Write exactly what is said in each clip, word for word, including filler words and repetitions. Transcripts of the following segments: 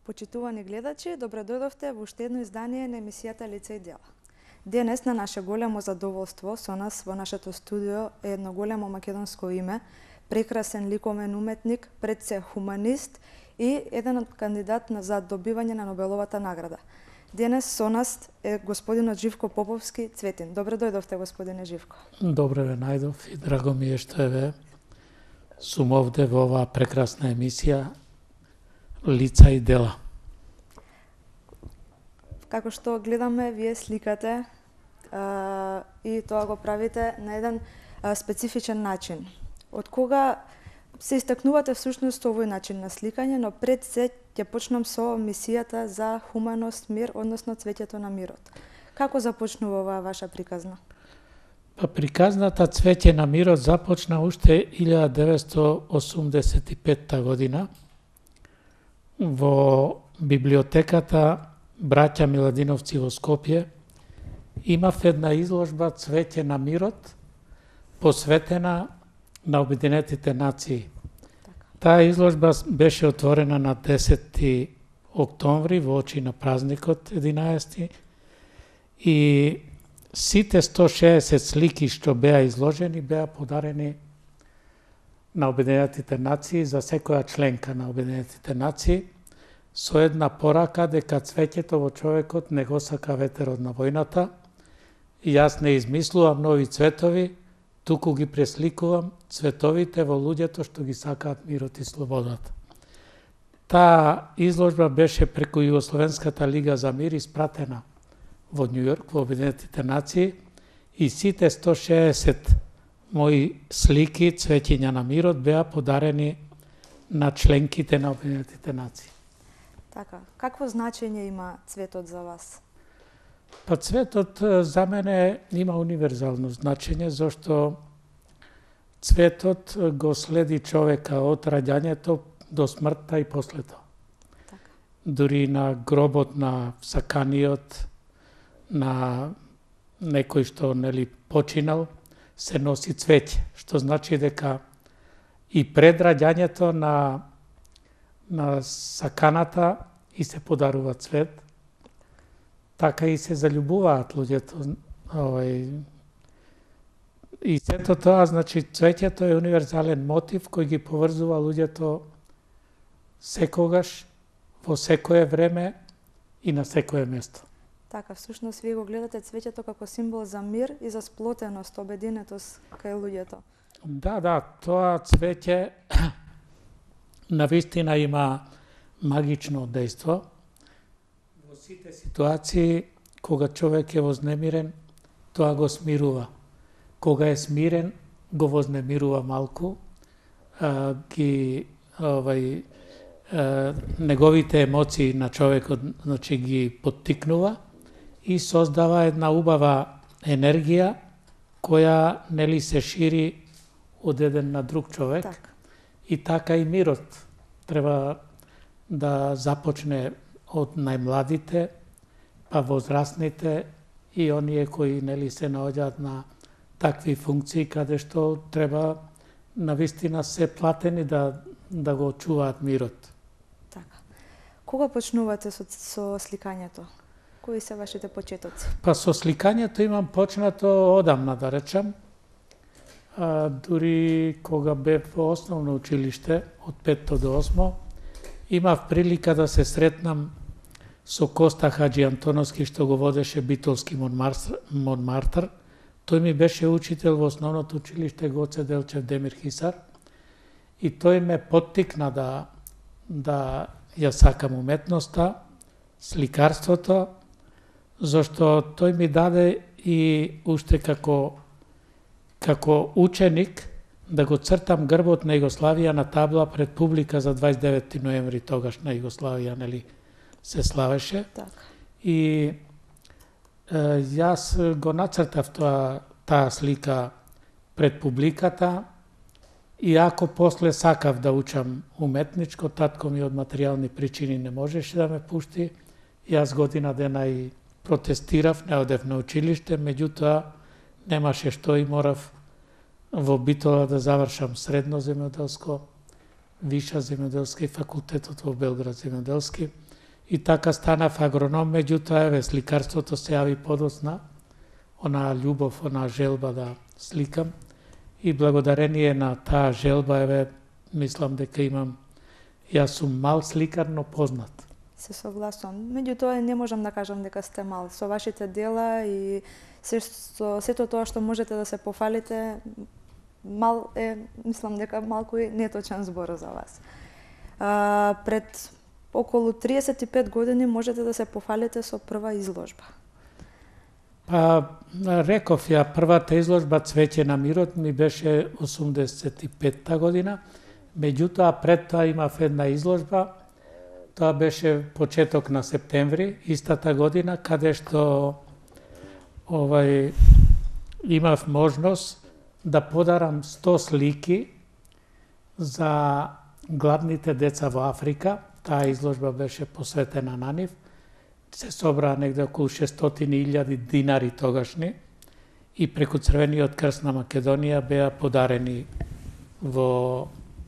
Почитувани гледачи, добре дојдовте во уште едно издание на емисијата Лица и дела. Денес на наше големо задоволство со нас во нашето студио е едно големо македонско име, прекрасен ликовен уметник, пред се хуманист и еден од кандидат за добивање на Нобеловата награда. Денес со нас е господинот Живко Поповски Цветин. Добре дојдовте, господине Живко. Добре ве најдов и драго ми е што еве сум овде во оваа прекрасна емисија Лица и дела. Како што гледаме, вие сликате а, и тоа го правите на еден а, специфичен начин. Од кога се истакнувате всушност овој начин на сликање, но пред се ќе почнам со мисијата за хуманост, мир, односно цвеќето на мирот. Како започнува оваа ваша приказна? Па приказната Цвеќе на мирот започна уште илјада деветстотини осумдесет и петта година во библиотеката Браќа Миладиновци во Скопје. Имав една изложба Цвеќе на мирот посветена на Обединетите нации. Таа изложба беше отворена на десети октомври во очи на празникот единаесети и сите сто шеесет слики што беа изложени беа подарени на Обединетите нации за секоја членка на Обединетите нации со една порака дека цвеќето во човекот не го сака ветерот на војната и јас не измислувам нови цветови, туку ги пресликувам цветовите во луѓето што ги сакаат мирот и слободата. Таа изложба беше преку Југословенската лига за мир испратена во Њујорк, во Обединетите нации и сите сто шеесет мои слики, цвеќиња на мирот, беа подарени на членките на Обединетите нации. Така, какво значење има цветот за вас? Па цветот за мене има универзално значење, зашто цветот го следи човека од раѓањето до смртта и после тоа. Така. Дури на гробот на саканиот, на некој што нели починал, се носи цвеќе, што значи дека и пред раѓањето на на саканата и се подарува цвет, така и се заљубуваат луѓето. Овај, и сето тоа, значи, цвеќето е универзален мотив кој ги поврзува луѓето секогаш, во секое време и на секое место. Така, всушност вие го гледате цвеќето како символ за мир и за сплотеност, обединетост кај луѓето. Да, да, тоа цвеќе навистина има магично дејство. Во сите ситуации, кога човек е вознемирен, тоа го смирува. Кога е смирен, го вознемирува малку, а, ги овај а, неговите емоции на човекот, значи ги поттикнува и создава една убава енергија која нели се шири од еден на друг човек. Так. И така и мирот треба да започне од најмладите, па возрастните и оние кои нели се наоѓаат на такви функции каде што треба навистина се платени да да го чуваат мирот. Така. Кога почнувате со, со сликањето? Кои се вашите почетоци? Па со сликањето имам почнато одамна, да речам. А, дури кога бев во основно училиште, од петто до осмо, имав прилика да се сретнам со Коста Хаджи Антоновски, што го водеше Битолски Монмартр. Тој ми беше учител во основното училиште Гоце Делчев Демир Хисар и тој ме поттикна да, да ја сакам уметноста, сликарството, зашто тој ми даде и уште како како ученик да го цртам грбот на Југославија на табла пред публика за дваесет и деветти ноември, тогаш на Југославија нели се славеше. Так. И е, јас го нацртав тоа таа слика пред публиката, иако после сакав да учам уметничко, татко ми од материјални причини не можеше да ме пушти. Јас година дена и протестирав, не одев на училиште, меѓутоа немаше што и морав во Битола да завршам средно земјоделско, виша земјоделски, факултетот во Белград земјоделски И така станав агроном, меѓутоа еве сликарството се јави подоцна, онаа љубов, онаа желба да сликам. И благодарение на таа желба, еве, мислам дека имам, јас сум мал сликар, но познат. Се согласувам. Меѓутоа не можам да кажам дека сте мал. Со вашите дела и се, со сето тоа што можете да се пофалите, мал е, мислам дека малку е неточен збор за вас. А, пред околу триесет и пет години можете да се пофалите со прва изложба. Па, реков ја, првата изложба Цвеќе на мирот ми беше осумдесет и петта година, меѓутоа пред тоа имав една изложба, тоа беше почеток на септември, истата година, каде што овај, имав можност да подарам сто слики за гладните деца во Африка. Таа изложба беше посветена на нив. Се собраа негде околу шестстотини илјади динари тогашни и преку Црвениот крст на Македонија беа подарени во,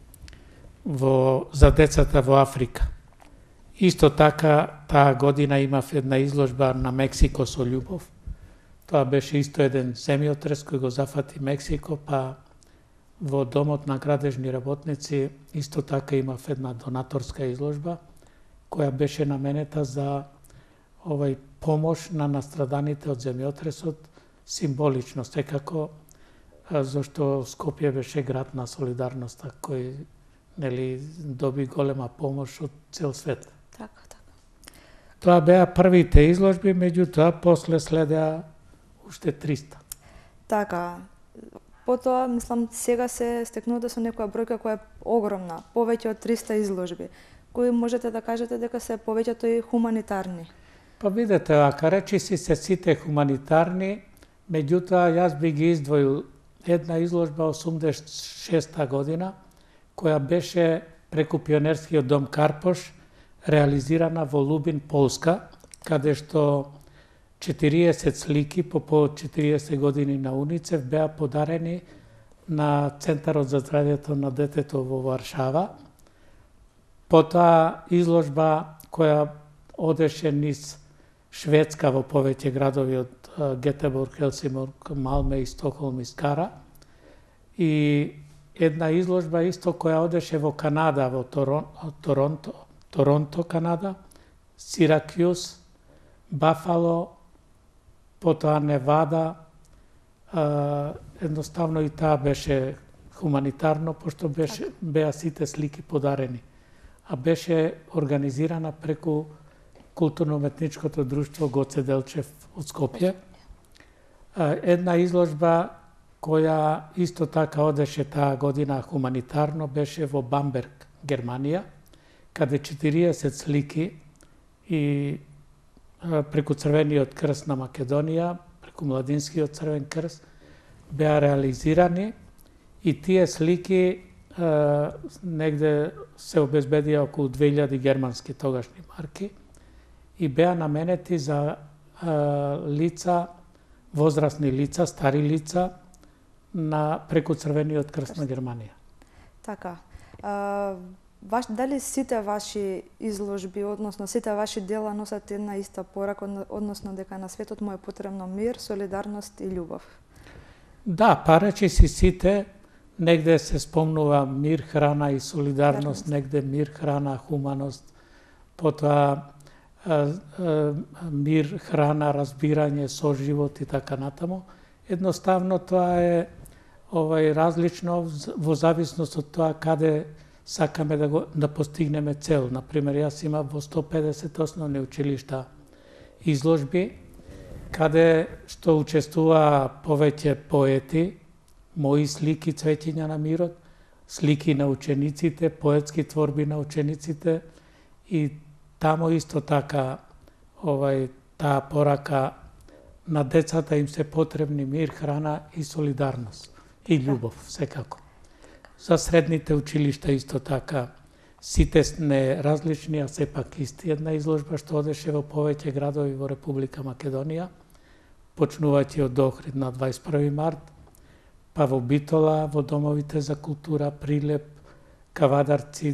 во, за децата во Африка. Исто така, таа година имав една изложба на Мексико со љубов. Тоа беше исто еден земјотрес кој го зафати Мексико, па во Домот на градежни работници исто така имав една донаторска изложба, која беше наменета за овај помош на настраданите од земјотресот, символично секако, зашто Скопје беше град на солидарноста, кој, нели, доби голема помош од цел свет. Така, така. Тоа беа првите изложби, меѓутоа после следеа уште триста. Така. Потоа, мислам, сега се стекнувате со некоја бројка која е огромна, повеќе од триста изложби, кои можете да кажете дека се повеќето и хуманитарни. Па видете, ака речи си се сите хуманитарни, меѓутоа јас би ги издвоил една изложба осумдесет и шеста година, која беше преку Пионерскиот дом Карпош, реализирана во Лубин, Полска, каде што четириесет слики по по четириесет години на УНИЦЕФ беа подарени на Центарот за здравјето на детето во Варшава. Потоа изложба која одеше низ Шведска во повеќе градови од Гетеборг, Хелсинбург, Малме и Стокхолм и Скара. И една изложба исто која одеше во Канада, во Торон, Торонто, Торонто, Канада, Сиракјус, Бафало, потоа Невада, едноставно и таа беше хуманитарно, пошто беше, беа сите слики подарени. А беше организирана преку Културно-уметничкото друштво Гоце Делчев од Скопје. Една изложба која исто така одеше таа година хуманитарно беше во Бамберг, Германија, каде четириесет слики и преку Црвениот крст на Македонија, преку Младинскиот Црвен крст, беа реализирани и тие слики е, негде се обезбедија околу две илјади германски тогашни марки и беа наменети за е, лица, возрастни лица, стари лица, на преку Црвениот крст на Германија. Така. А, Ваш, дали сите ваши изложби, односно сите ваши дела носат една иста порака, односно дека на светот му е потребно мир, солидарност и љубов? Да, па речи си сите, негде се спомнува мир, храна и солидарност, негде мир, храна, хуманост, потоа мир, храна, разбирање, соживот и така натаму. Едноставно тоа е овај различно во зависност од тоа каде сакаме да, го, да постигнеме цел. Например, јас имам во сто педесет основни училишта изложби, каде што учествува повеќе поети, мои слики цветења на мирот, слики на учениците, поетски творби на учениците и тамо исто така овај таа порака на децата им се потребни мир, храна и солидарност и љубов секако. За средните училишта исто така, сите не различни, а сепак исти. Една изложба што одеше во повеќе градови во Република Македонија, почнувајќи од Охрид на дваесет и први март, па во Битола, во домовите за култура, Прилеп, Кавадарци,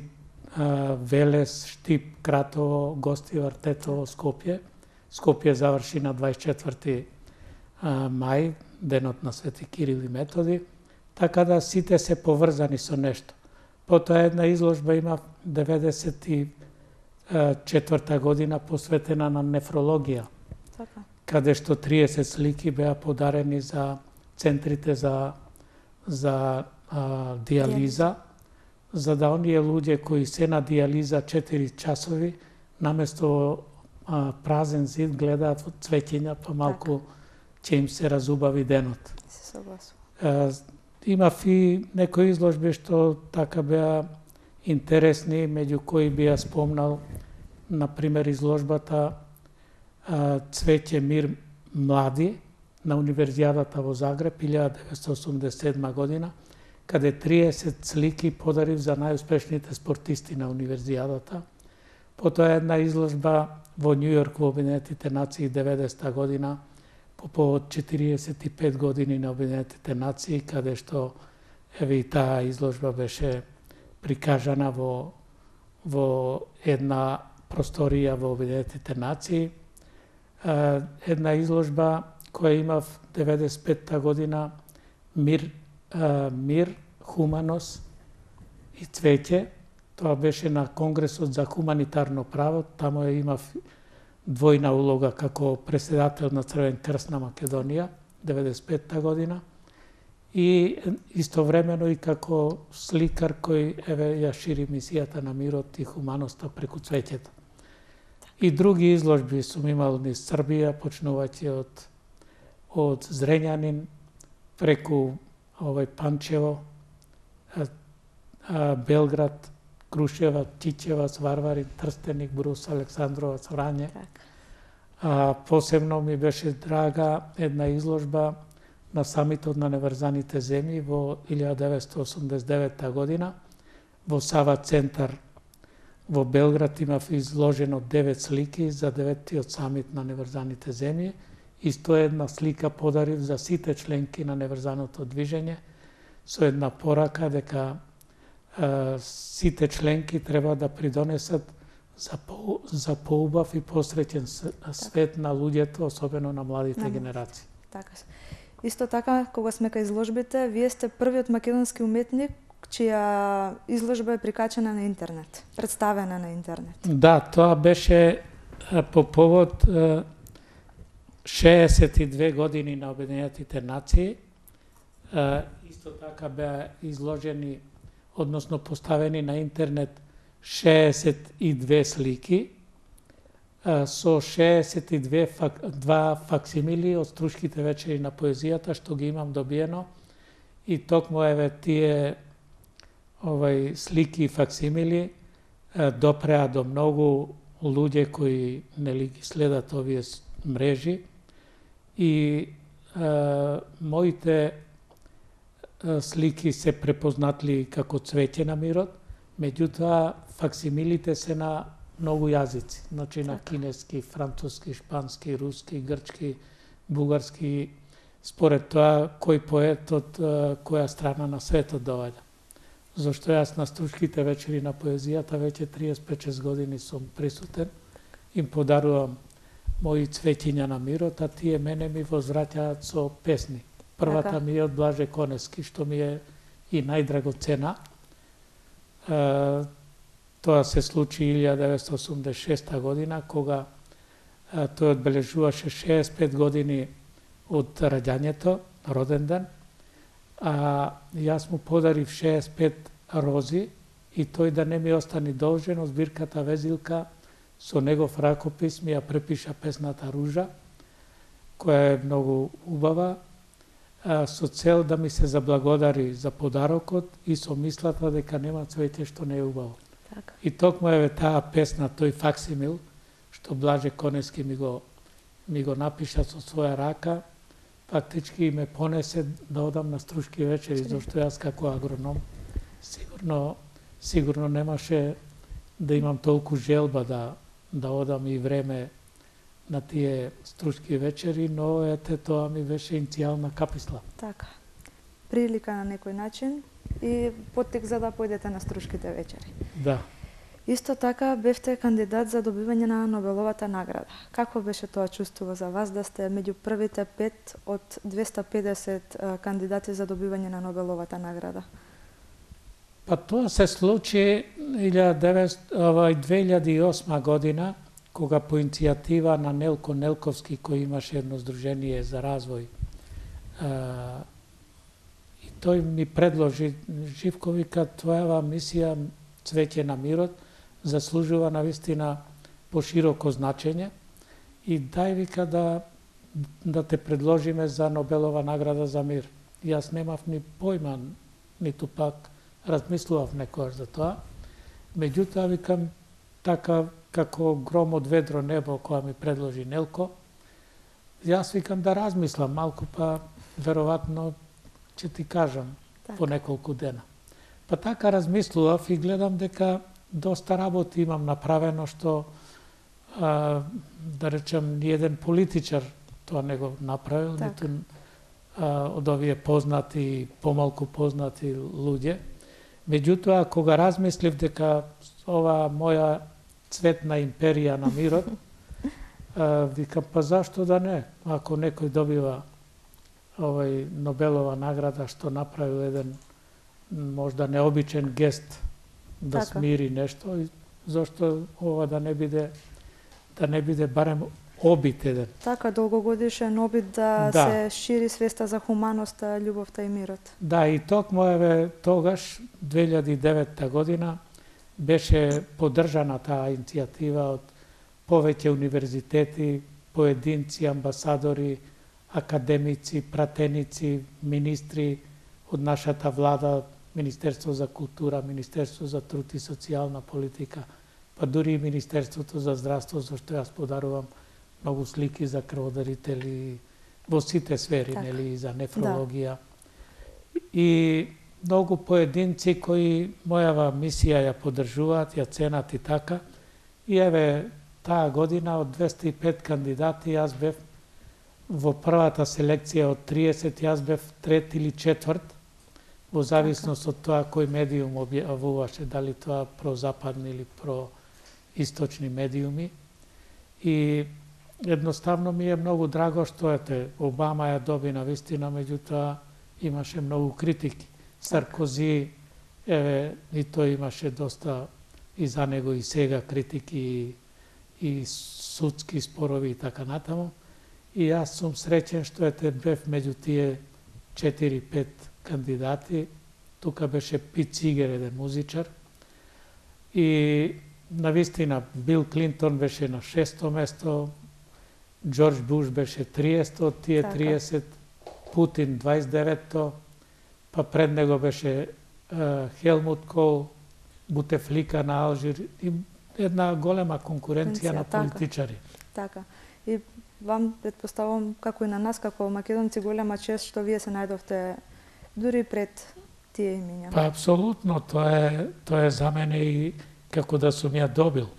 Велес, Штип, Кратово, Гостивар, Тетово, Скопје. Скопје заврши на дваесет и четврти мај, денот на Свети Кирил и Методи, така да сите се поврзани со нешто. Потоа една изложба има деветдесет и четврта година посветена на нефрологија, Така. каде што триесет слики беа подарени за центрите за, за а, диализа, за да оние луѓе кои се на диализа четири часови, наместо а, празен зид гледаат во цвеќења, па малку ќе им се разубави денот. Се согласувам. А, имав и некои изложби што така беа интересни, меѓу кои би ја спомнал, например, изложбата а, Цвеќе, мир, млади на Универзијадата во Загреб илјада деветстотини осумдесет и седма година, каде триесет слики подарив за најуспешните спортисти на Универзијадата. Потоа една изложба во Њу Јорк во Обединетите нации деветдесета година по повод четириесет и пет години на Обединетите нации, каде што еве и таа изложба беше прикажана во во една просторија во Обединетите нации. Една изложба која имав деветдесет и петта година, мир, мир, хуманос и цвеќе. Тоа беше на Конгресот за хуманитарно право. Тамо ја имав двојна улога како председател на Црвен крст на Македонија, деветдесет и петта година, и истовремено и како сликар кој еве ја шири мисијата на мирот и хуманоста преку цвеќето. И други изложби сум имал низ Србија, почнувајќи од од Зрењанин преку овој Панчево, Белград, Крушеваc, Тичеваc, Варварин, Трстеник, Брус, Александроваc, Врање. А, посебно ми беше драга една изложба на самитот на неврзаните земји во илјада деветстотини осумдесет и девета година во Сава центар во Белград. Имав изложено девет слики за деветиот самит на неврзаните земји и сто и една слика подарив за сите членки на неврзаното движење со една порака дека а, сите членки треба да придонесат за, по, за поубав и посреќен свет так на луѓето, особено на младите на генерации. Така. Исто така, кога сме кај изложбите, вие сте првиот македонски уметник чија изложба е прикачена на интернет, представена на интернет. Да, тоа беше по повод шеесет и две години на Обединетите нации. Исто така беа изложени, односно поставени на интернет шеесет и две слики со шеесет и две фак, два факсимили од Струшките вечери на поезијата што ги имам добиено, и токму еве тие овај слики и факсимили допреа до многу луѓе кои нели ги следат овие мрежи, и е, моите е, слики се препознатли како Цвеќе на мирот, меѓутоа факсимилите се на многу јазици, значи на кинески, француски, шпански, руски, грчки, бугарски, според тоа кој поет од која страна на светот доаѓа. Зашто јас на Струшките вечери на поезијата веќе триесет и пет години сум присутен, им подарувам мои цвеќиња на мирот, а тие мене ми возвраќаат со песни. Првата така ми е од Блаже Конески, што ми е и најдрагоцена. Е, тоа се случи илјада деветстотини осумдесет и шеста година, кога е, тој одбележуваше шеесет и пет години од раѓањето, роден ден, а јас му подарив шеесет и пет рози и тој да не ми остани должен од збирката Везилка, со негов ракопис ми ја препиша песната Ружа, која е многу убава, со цел да ми се заблагодари за подарокот и со мислата дека нема цвеќе што не е убаво. Така. И токму еве таа песна, тој факсимил, што Блаже Конески ми го, ми го напиша со своја рака, фактички ме понесе да одам на Струшки вечери, зашто јас како агроном сигурно, сигурно немаше да имам толку желба да, да одам и време на тие Струшки вечери, но ете тоа ми беше иницијална каписла. Така. Прилика на некој начин и поттик за да појдете на Струшките вечери. Да. Исто така бевте кандидат за добивање на Нобеловата награда. Како беше тоа чувство за вас да сте меѓу првите пет од двеста педесет кандидати за добивање на Нобеловата награда? Па тоа се случи две илјади и осма година, кога по иницијатива на Нелко Нелковски, кој имаше едно здружение за развој, и тој ми предложи, Живко вика, твојава мисија Цвеќе на мирот заслужува навистина пошироко значење и дај вика да да те предложиме за Нобелова награда за мир. Јас немав ни појма, ниту пак размислував некојаш за тоа. Меѓутоа викам така како гром од ведро небо која ми предложи Нелко, јас викам да размислам малку, па веројатно ќе ти кажам така. По неколку дена. Па така размислував и гледам дека доста работи имам направено што а, да речем ни еден политичар тоа не го направил, така. Ниту а, од овие познати, помалку познати луѓе. Меѓутоа кога размислив дека ова моја цветна империја на мирот, а, викам па зашто да не, ако некој добива овој Нобелова награда што направил еден можда необичен гест да така. Смири нешто, и зашто ова да не биде да не биде барем обид еден. Така, долгогодишен обид да, да. Се шири свеста за хуманоста, љубовта и мирот. Да, и токму еве тогаш, две илјади и девета година, беше поддржана таа иницијатива од повеќе универзитети, поединци, амбасадори, академици, пратеници, министри од нашата влада, Министерство за култура, Министерство за труд и социјална политика, па дури и Министерството за здравство, зашто јас подарувам многу слики за крводарители во сите сфери, так. Нели, и за нефрологија. Да. И многу поединци кои мојава мисија ја поддржуваат, ја ценат и така. И еве, таа година од двеста и пет кандидати, јас бев во првата селекција од триесет, јас бев трет или четврт, во зависност од тоа кој медиум објавуваше, дали тоа прозападни или происточни медиуми. И едноставно ми е многу драго што ете, Обама ја доби на вистина, меѓутоа имаше многу критики. Саркози, еве, и тој имаше доста и за него и сега критики и, и судски спорови и така натаму. И јас сум среќен што ете бев меѓу тие четири-пет кандидати. Тука беше Пит Сигер, еден музичар. И навистина Бил Клинтон беше на шесто место, Џорџ Буш беше триесто, тие триесет, Путин дваесет и деветто, па пред него беше uh, Хелмут Кол, Бутефлика на Алжир, и една голема конкуренција на политичари. Така. И вам предпоставувам, како и на нас, како македонци, голема чест што вие се најдовте дури пред тие имиња. Па апсолутно, тоа е, тоа е за мене и како да сум ја добил.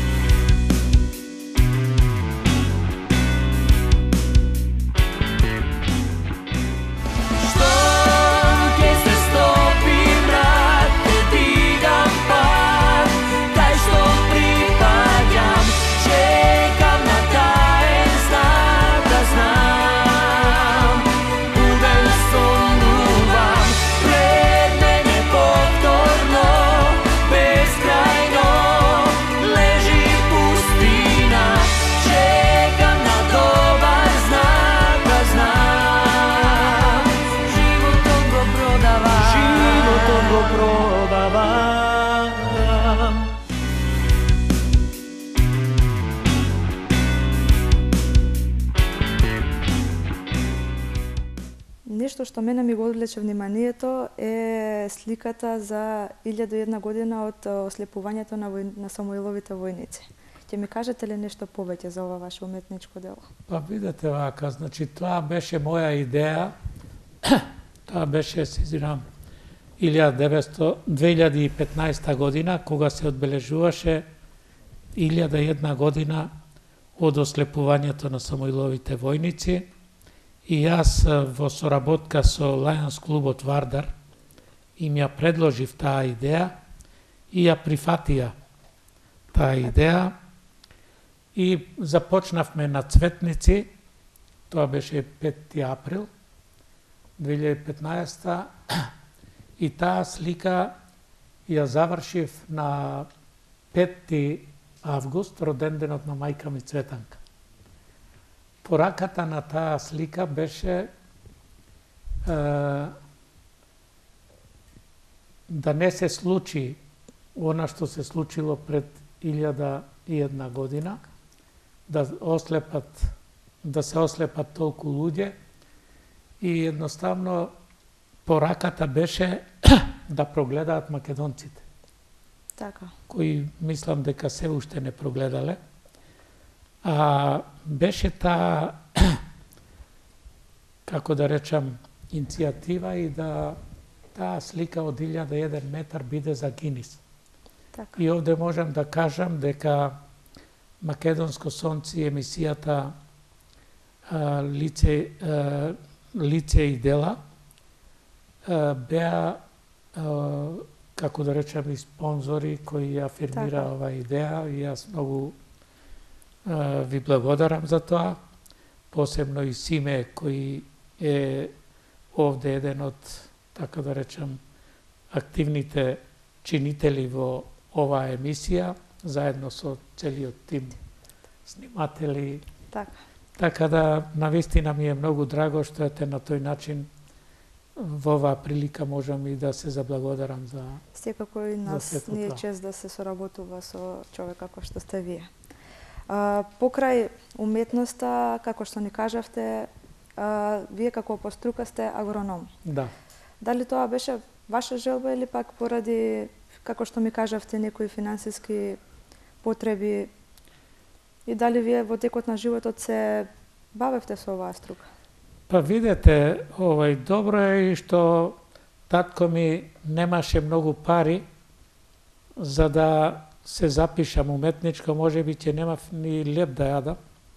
Нешто што мене ми го одвлече вниманието е сликата за илјада и една година од ослепувањето на, вој... на Самуиловите војници. Ќе ми кажете ли нешто повеќе за ова ваше уметничко дело? Па видете вака, значи тоа беше моја идеја. Тоа беше, се извинам, две илјади и петнаесета година, кога се одбележуваше илјада и една година од ослепувањето на Самуиловите војници. И јас во соработка со Лајонс клубот Вардар им ја предложив таа идеја и ја прифатија таа идеја и започнавме на Цветници, тоа беше петти април две илјади и петнаесета и таа слика ја завршив на петти август, роден денот на мајка ми Цветанка. Пораката на таа слика беше е, да не се случи она што се случило пред илјада и една година, да ослепат, да се ослепат толку луѓе и едноставно пораката беше да прогледаат македонците. Така. Кои мислам дека се уште не прогледале. А беше таа, како да речам, иницијатива и да таа слика од илјада и еден метар биде за Гинис. Така. И овде можам да кажам дека Македонско сонце и емисијата а, лице, а, лице и дела а, беа, а, како да речам, и спонзори кои ја афирмира Така. оваа идеја и јас многу а, ви благодарам за тоа, посебно и Симе кој е овде еден од, така да речам, активните чинители во оваа емисија, заедно со целиот тим сниматели. Така. Така да, навистина ми е многу драго што ете на тој начин во оваа прилика можам и да се заблагодарам за... Секако и нас сето ни е тоа. чест да се соработува со човек како што сте вие. А, покрај уметноста, како што ни кажавте, а, вие како по струка сте агроном. Да. Дали тоа беше ваша желба или пак поради, како што ми кажавте, некои финансиски потреби и дали вие во текот на животот се бавевте со оваа струка? Па видете, овај добро е и што татко ми немаше многу пари за да се запишам уметничко, може би ќе немав ни леп да јадам,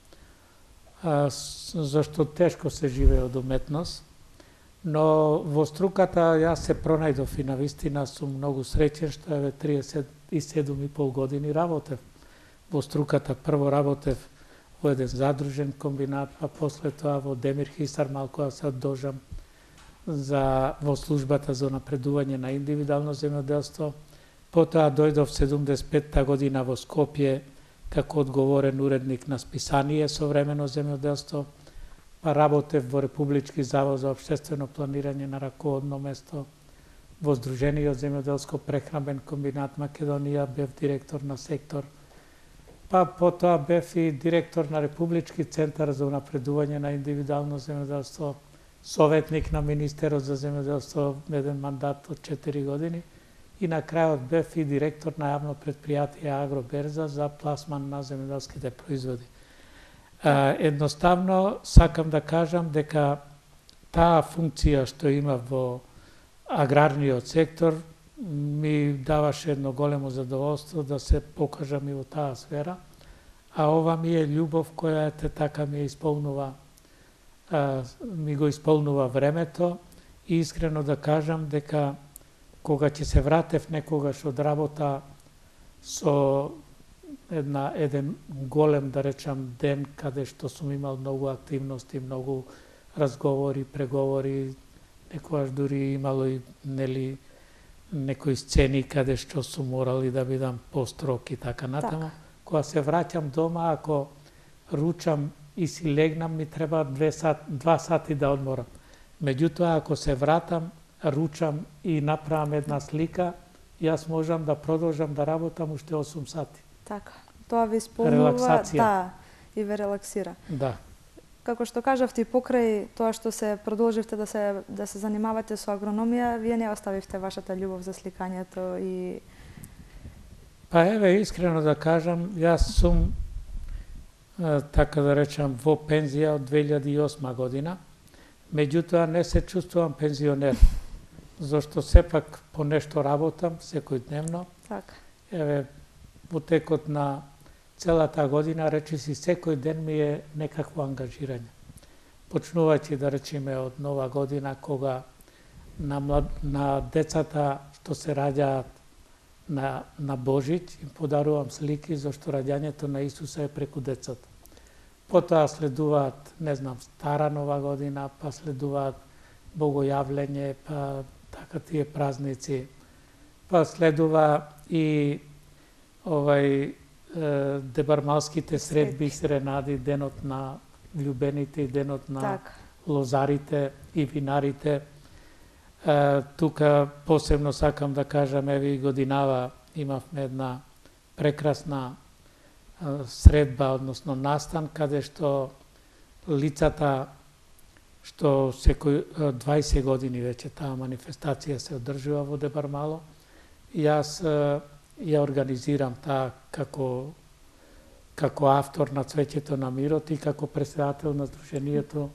а, зашто тешко се живее од уметност. Но во струката јас се пронајдов и навистина сум многу среќен што еве триесет и седум и пол години работев во струката. Прво работев во еден задружен комбинат, па после тоа во Демир Хисар малку да се оддожам за во службата за напредување на индивидуално земјоделство. Потоа дојдов седумдесет и петта година во Скопје како одговорен уредник на списание Современо земјоделство, па работев во Републички завод за општествено планирање на раководно место, во Сдружениот земјоделско прехранбен комбинат Македонија бев директор на сектор, па потоа бев и директор на Републички центар за унапредување на индивидуално земјоделство, советник на Министерот за земјоделство еден мандат од четири години и на крајот бев и директор на јавно предпријатие Агроберза за пласман на земјоделските производи. Едноставно сакам да кажам дека таа функција што има во аграрниот сектор ми даваше едно големо задоволство да се покажам и во таа сфера, а ова ми е љубов која ете така ми исполнува, ми го исполнува времето и искрено да кажам дека кога ќе се вратев некогаш од работа со една еден голем, да речам, ден каде што сум имал многу активности, многу разговори, преговори, некогаш дури имало и нели некои сцени каде што сум морали да бидам построг и така натаму. Так. Кога се враќам дома, ако ручам и си легнам, ми треба две сат, два сати да одморам. Меѓутоа, ако се вратам, ручам и направам една слика, јас можам да продолжам да работам уште осум сати. Така. Тоа ви исполнува, Релаксација. да, и ве релаксира. Да. Како што кажавте, и покрај тоа што се продолживте да се да се занимавате со агрономија, вие не оставивте вашата љубов за сликањето и Па еве, искрено да кажам, јас сум, така да речам, во пензија од две илјади и осма година, меѓутоа не се чувствувам пензионер, зашто сепак по нешто работам секојдневно. така. Еве, во текот на целата година, речиси, секој ден ми е некакво ангажирање. Почнувајќи, да речеме, од нова година, кога на, млад... на децата што се раѓаат на, на Божиќ им подарувам слики, зашто раѓањето на Исуса е преку децата. Потоа следуваат, не знам, Стара Нова година, па следуваат Богојавлење, па така тие празници. Па следува и овај дебармалските средби и серенади, денот на љубените и денот на Так. лозарите и винарите. Е, тука посебно сакам да кажам, еве и годинава имавме една прекрасна е, средба, односно настан, каде што лицата, што секој дваесет години веќе таа манифестација се одржува во Дебармало, и јас е, ја организирам таа како како автор на Цвеќето на мирот и како председател на Сдруженијето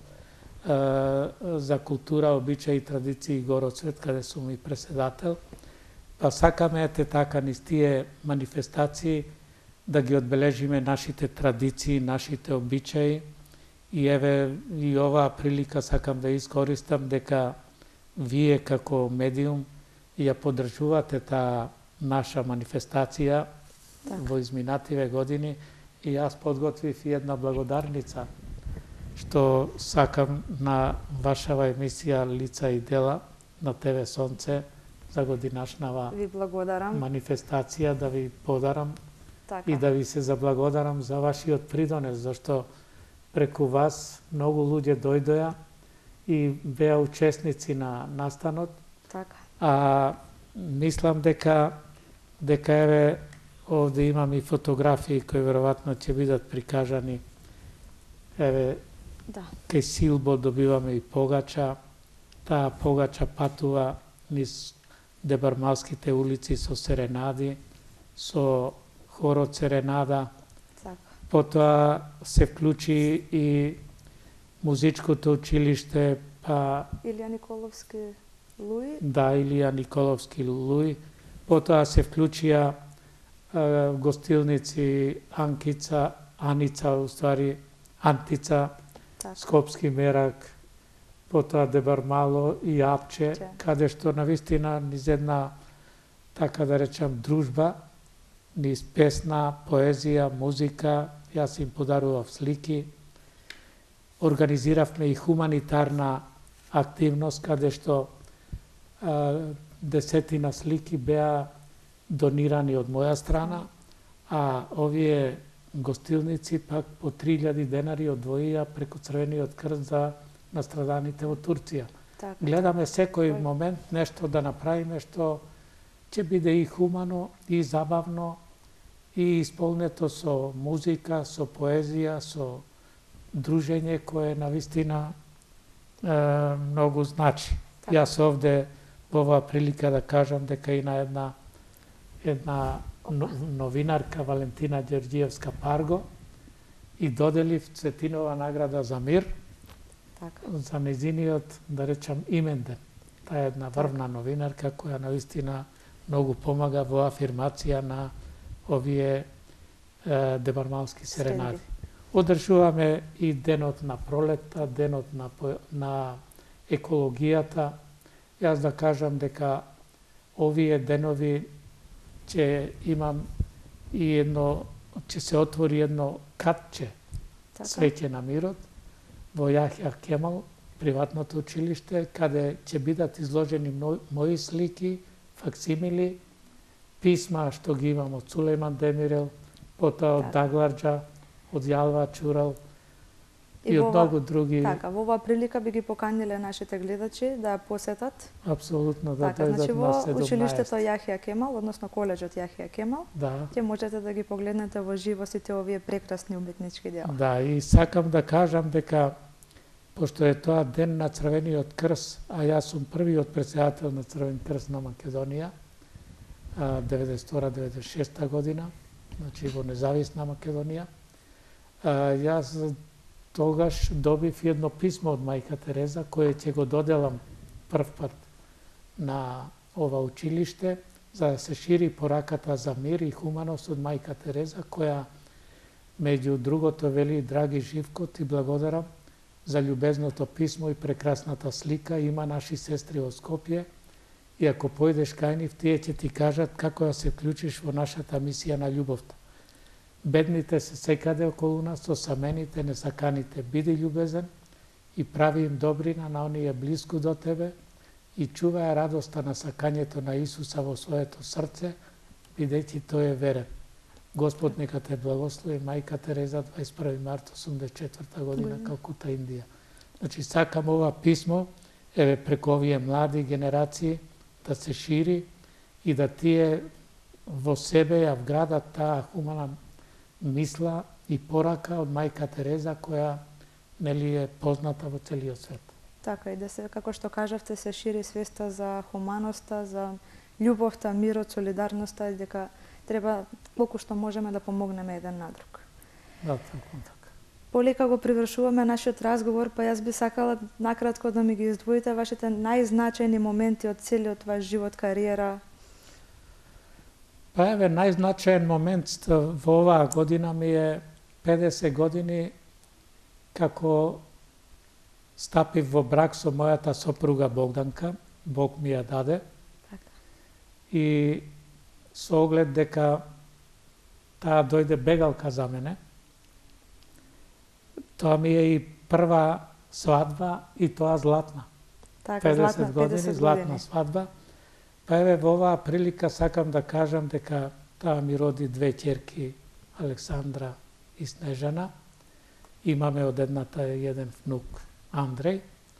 за култура, обичаи и традиции Гороцвет, каде сум и председател. Па сакаме ете така низ тие манифестации да ги одбележиме нашите традиции, нашите обичаи, и еве и оваа прилика сакам да искористам дека вие како медиум ја поддржувате таа наша манифестација Так. во изминативе години, и јас подготвив и една благодарница што сакам на вашава емисија Лица и дела на ТВ Сонце за годинашнава Ви благодарам. манифестација да ви подарам Така. и да ви се заблагодарам за вашиот придонес, зашто преку вас многу луѓе дојдоа и беа учесници на настанот, Така. а мислам дека дека еве овде имам и фотографии кои веројатно ќе бидат прикажани. Еве Да. кај Силбо добиваме и погача. Таа погача патува низ Дебармалските улици со серенади, со хорот серенада. Така. Потоа се вклучи и музичкото училиште, па Илија Николовски Луи. да, Илија Николовски Луи. Потоа се вклучија е, гостилници Анкица, Аница, уствари Антица, Така. Скопски мерак, потоа Дебармало и Апче, Че. каде што навистина низ една, така да речам, дружба, низ песна, поезија, музика, јас им подарував слики. Организиравме и хуманитарна активност, каде што а, десетина слики беа донирани од моја страна, а овие гостилници пак по три илјади денари одвоија преку Црвениот крст за настраданите во Турција. Така. Гледаме секој Тој. момент нешто да направиме што ќе биде и хумано, и забавно, и исполнето со музика, со поезија, со дружење кое навистина е, многу значи. Така. Јас овде во оваа прилика да кажам дека и на една една но- новинарка Валентина Ѓорѓиевска Парго и доделив Цветинова награда за мир Така. за незиниот, да речам, именден. Таа е една врвна новинарка која навистина многу помага во афирмација на овие е, дебармалски серенади. Одржуваме и денот на пролетта, денот на, по- на екологијата. Јас да кажам дека овие денови ќе имам и едно, ќе се отвори едно катче Така. Цвеќе на мирот во Јахја Кемал, приватното училиште, каде ќе бидат изложени мо- мои слики, факсимили, писма што ги имам од Сулејман Демирел, потоа од Така. Дагларџа, од Јалва Чурал и, И од во ова- многу други. Така, во оваа прилика би ги поканиле нашите гледачи да ја посетат. Апсолутно да Така, дојдат значи на во седумнаесет. училиштето Јахја Кемал, односно коледжот Јахја Кемал, Да, ќе можете да ги погледнете во живо сите овие прекрасни уметнички дела. да, и сакам да кажам дека пошто е тоа ден на Црвениот крст, а јас сум првиот председател на Црвен крст на Македонија, а, деветдесет и втора деветдесет и шеста година, значи во независна Македонија. А, Јас тогаш добив едно писмо од мајка Тереза, кое ќе го доделам прв пат на ова училиште, за да се шири пораката за мир и хуманост од мајка Тереза, која меѓу другото вели: драги Живко, ти благодарам за љубезното писмо и прекрасната слика. Има наши сестри во Скопје и ако појдеш кај нив, тие ќе ти кажат како да се вклучиш во нашата мисија на љубовта. Бедните се секаде околу нас, осамените, несаканите. Биди љубезен и прави им добрина на оние блиску до тебе и чувај радоста на сакањето на Исуса во своето срце, бидејќи тој е верен. Господ нека те благослови, мајка Тереза, дваесет и први март осумдесет и четврта година, Калкута, Индија. Значи, сакам ова писмо, еве преку овие млади генерации, да се шири и да тие во себе ја вградат таа хумана мисла и порака од мајка Тереза, која нели е позната во целиот свет. Така и да се, како што кажавте, се шири свеста за хуманоста, за љубовта, мирот, солидарноста, дека треба колку што можеме да помогнеме еден на друг. Да, така, така. Полека го привршуваме нашиот разговор, па јас би сакала накратко да ми ги издвоите вашите најзначајни моменти од целиот ваш живот, кариера. Па еве, најзначаен момент во оваа година ми е педесет години како стапив во брак со мојата сопруга Богданка, Бог ми ја даде. Така. И со оглед дека таа дојде бегалка за мене, тоа ми е и прва свадба и тоа златна. Така, педесет златна, години, педесет златна години. свадба. Па еве во оваа прилика сакам да кажам дека таа ми роди две ќерки, Александра и Снежана. Имаме од едната еден внук, Андреј.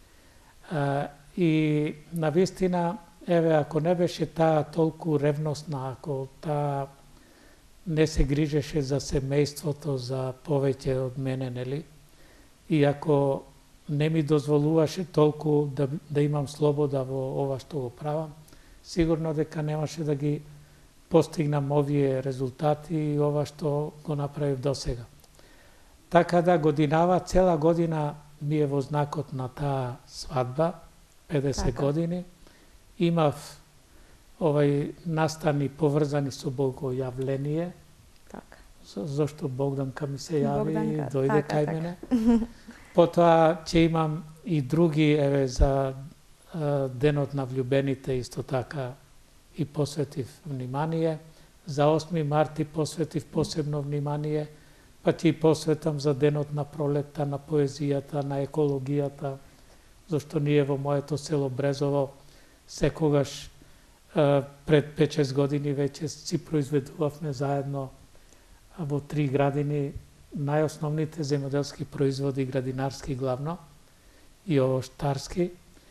А, и навистина, еве, ако не беше таа толку ревностна, ако таа не се грижеше за семејството, за повеќе од мене, нели? И ако не ми дозволуваше толку да, да имам слобода во ова што го правам, сигурно дека немаше да ги постигнам овие резултати и ова што го направив досега. Така да годинава, цела година ми е во знакот на таа свадба, педесет така. Години. Имав овај настани поврзани со богојавление, Така. зашто Богданка ми се јави и Богданка, дојде така, кај така. мене. Потоа ќе имам и други, еве, за а, денот на влюбените исто така и посветив внимание. За осми март и посветив посебно внимание, па ќе и посветам за денот на пролетта, на поезијата, на екологијата, зашто ние во моето село Брезово секогаш а, пред пет-шест години веќе си произведувавме заедно во три градини најосновните земјоделски производи, градинарски главно и овоштарски,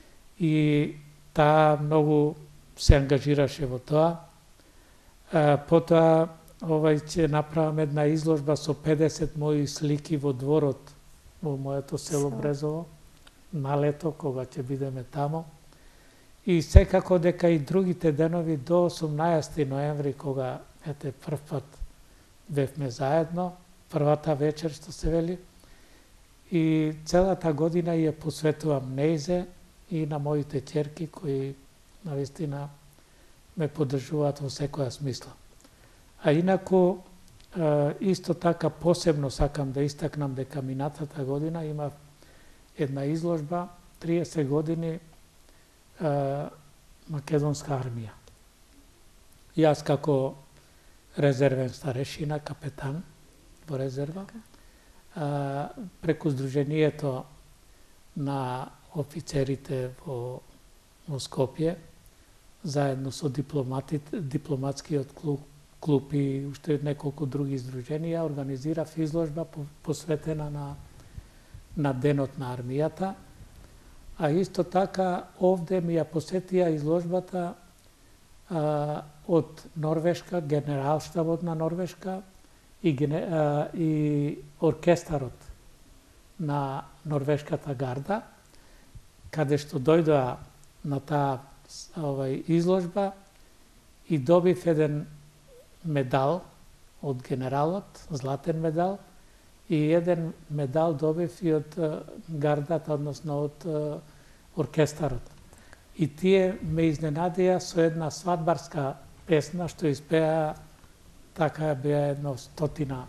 и таа многу се ангажираше во тоа. А, потоа овај ќе направам една изложба со педесет мои слики во дворот во моето село Брезово на лето, кога ќе бидеме тамо. И секако дека и другите денови до осумнаесети ноември, кога ете прв пат бевме заедно, првата вечер што се вели, и целата година ја посветувам неизе и на моите ќерки кои навистина ме поддржуваат во секоја смисла. А инаку, исто така посебно сакам да истакнам дека минатата година има една изложба триесет години Македонска армија. Јас како резервен старешина, капетан во резерва, преку Сдруженијето на офицерите во, во Скопје, заедно со дипломатскиот клуб, клуб и уште неколку други издруженија, организирав изложба посветена на, на Денот на армијата. А исто така овде ми ја посетија изложбата а, од Норвешка, генералштабот на Норвешка и, а, и оркестарот на Норвешката гарда, каде што дојдоа на таа овај изложба и добив еден медал од генералот, златен медал, и еден медал добив и од гардата, односно од оркестарот. И тие ме изненадија со една свадбарска песна што испеа, така беа едно стотина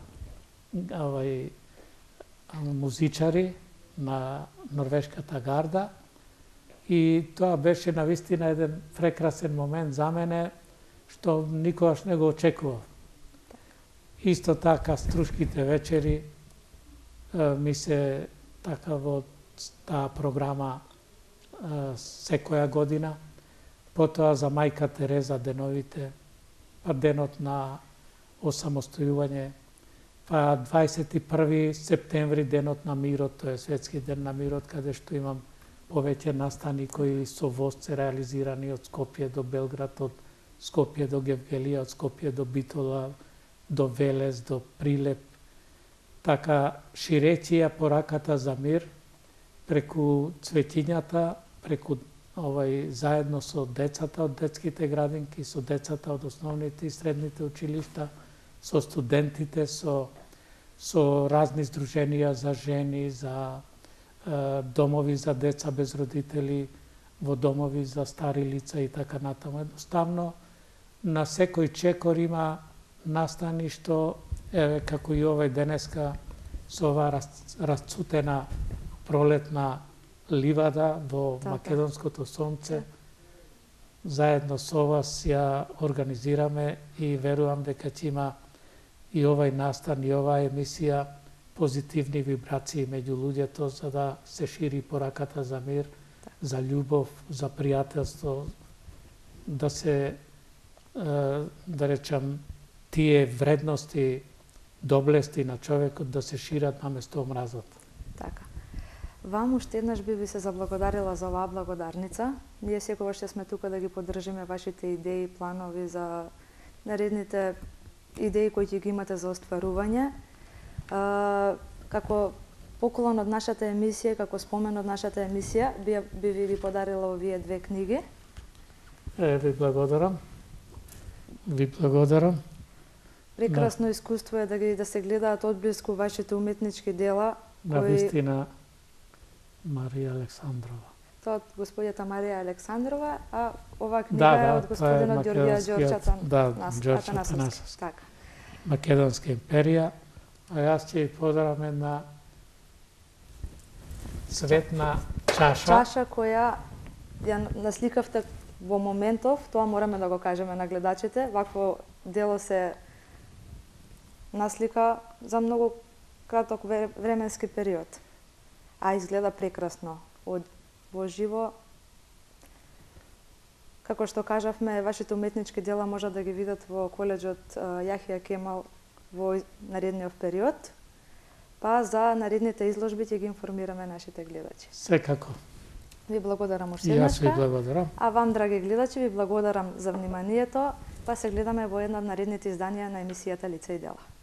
овај музичари на Норвешката гарда, И тоа беше навистина еден прекрасен момент за мене, што никогаш не го очекував. Исто така Струшките вечери ми се така во таа програма секоја година. Потоа за Мајка Тереза деновите, па денот на осамостојување, па дваесет и први септември денот на мирот, тоа е светски ден на мирот, каде што имам повеќе настани кои со воз се реализирани од Скопје до Белград, од Скопје до Гевгелија, од Скопје до Битола, до Велес, до Прилеп. Така, ширејќи ја пораката за мир, преку цветињата, преку овај заедно со децата од детските градинки, со децата од основните и средните училишта, со студентите, со со разни здруженија за жени, за е, домови за деца без родители, во домови за стари лица и така натаму. Едноставно, на секој чекор има настани што, еве, како и овај денеска, со ова раз, расцутена пролетна ливада во така. Македонското сонце, заедно со вас ја организираме и верувам дека ќе има и овај настан и оваа емисија позитивни вибрации меѓу луѓето за да се шири пораката за мир, за љубов, за пријателство, да се, да речам, тие вредности, доблести на човекот да се шират наместо омразот. Така. Вам уште еднаш би ви се заблагодарила за оваа благодарница. Ние секогаш ќе сме тука да ги поддржиме вашите идеи, планови за наредните идеи кои ќе ги имате за остварување. Како поклон од нашата емисија, како спомен од нашата емисија, би, би ви ги подарила овие две книги. Е, ви благодарам. Ви благодарам. Прекрасно искуство е да ги да се гледаат одблиску вашите уметнички дела. На кои... вистина Марија Александрова. Тоа од господјата Марија Александрова, а оваа книга да, е да, од господинот Ѓорѓија Ѓорчата да, Атанасовски. Така. Македонска империја. А јас ќе ви подарам една цветна чаша. Чаша која ја насликавте во моментов, тоа мораме да го кажеме на гледачите. Вакво дело се наслика за многу краток временски период. А изгледа прекрасно. Од во живо, како што кажавме, вашите уметнички дела можат да ги видат во коледжот Јахија Кемал во наредниот период, па за наредните изложби ќе ги информираме нашите гледачи. Секако. Ви благодарам уште еднаш. Јас ви благодарам. А вам, драги гледачи, ви благодарам за вниманието, па се гледаме во една од наредните изданија на емисијата Лице и дела.